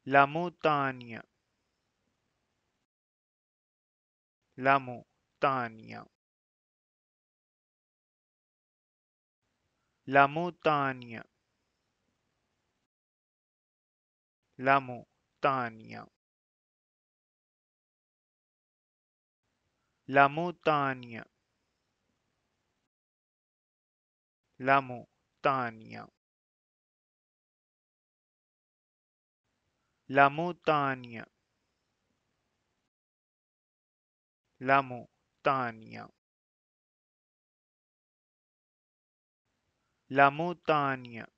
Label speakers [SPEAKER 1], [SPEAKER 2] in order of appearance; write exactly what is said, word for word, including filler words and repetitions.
[SPEAKER 1] La montagna, la montagna, la montagna, la montagna, la montagna, la montagna, la montagna, la montagna, la montagna,